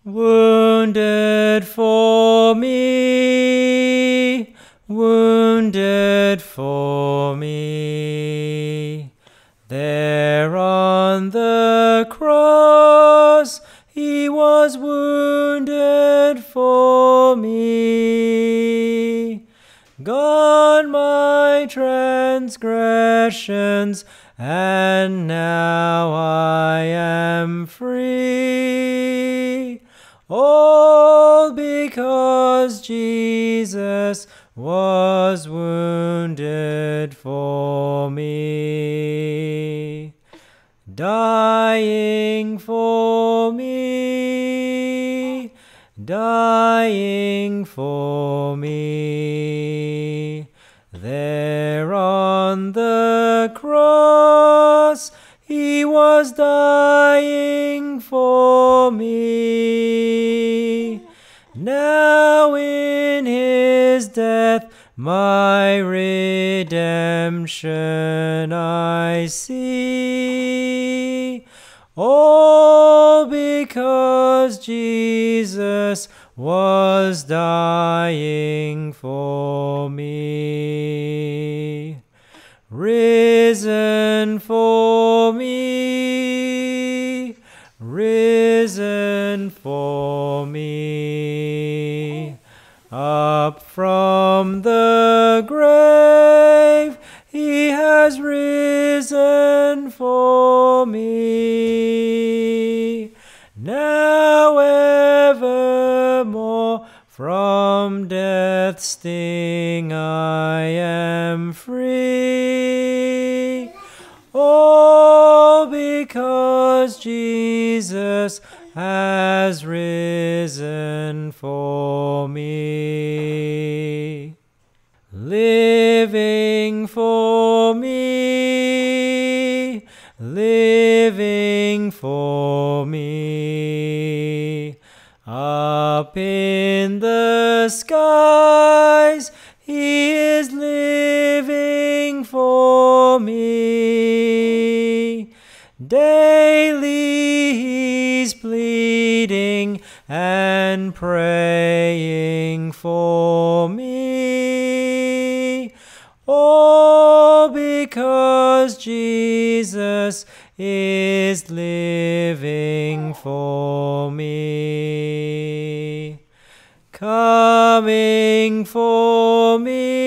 wounded for me, wounded for me. There on the cross he was wounded for me. Gone my transgressions, and now I am free. All because Jesus was wounded for me, dying for me, dying for me. There on the cross he was dying for me. Now in his death my redemption I see. All because Jesus was dying for me. Risen for me, risen for me. Up from the grave he has risen for me. Now evermore from death's sting I am free. All because Jesus has risen for me. Living for me, living for me. Up in the skies he is living for me. Daily he's pleading and praying for me. All because Jesus is living for me. Coming for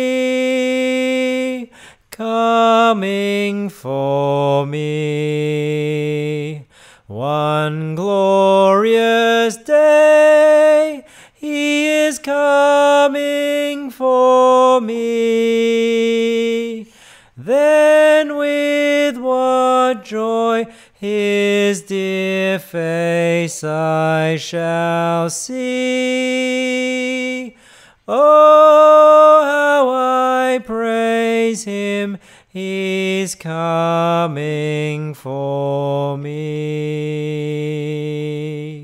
me, coming for me. One glorious day he is coming for me. Then with what joy his dear face I shall see. Oh, how I praise him, he's coming for me.